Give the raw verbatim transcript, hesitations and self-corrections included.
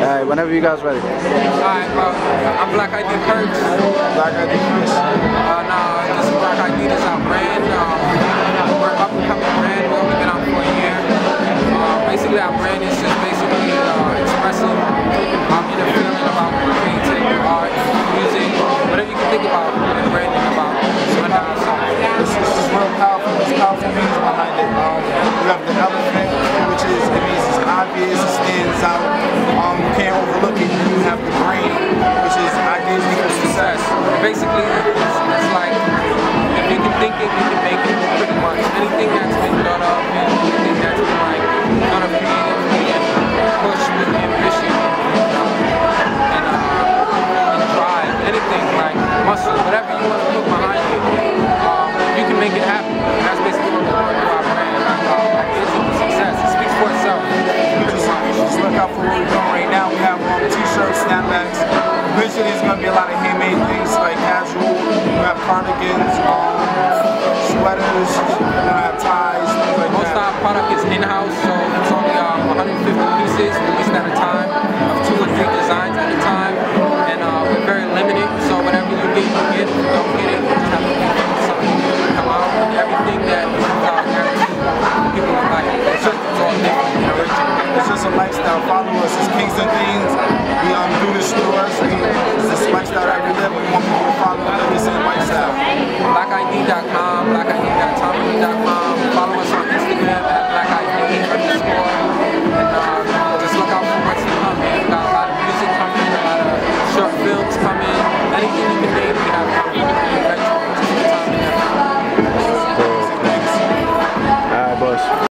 Alright, whenever you guys ready. Alright, bro. I'm Black I D Perks. Black I D Perks. Uh, no, this is Black I D. This is our brand. Um, we're up and coming brand. We've only been out for a year. Uh, basically, our brand is just basically uh, expressing um, inner feeling about creativity, art, music, whatever you can think about and branding about. So that's how it's all. This is real powerful. There's powerful meanings behind it. Um, you have the elephant, which is, it means it's obvious, it stands out. Um, you can't overlook it. You have the brain, which is ideas equal success. Basically, it's, it's like, if you can think it, you can make it, pretty much. Anything that's been thought of, and anything that's been like, thought of creatively and pushed with ambition and, uh, and, uh, and drive, anything like muscle, whatever you want to put behind it, um, you can make it happen. And that's basically what we're doing with our brand. Um, ideas equal success. It speaks for itself. Just, just look out for what we're doing right now. We have um, t-shirts, snapbacks. Eventually, there's going to be a lot of handmade things like casual. We have cardigans, um, sweaters, we're going to have ties, things like Most that. of our product is in-house, so it's only um, one hundred fifty pieces released at a time, of two or three designs at a time, and uh, we're very limited, so whatever you get, you get. If you don't get it, you just have to wait for something new to come out. Everything that is uh, guaranteed, people are like, it's just it's all different and original. It's just a lifestyle. Follow us. It's Kings and Things. We um, do this stores. It's this lifestyle that we live. We want people to follow us. This is lifestyle. Black I D dot com, Black I D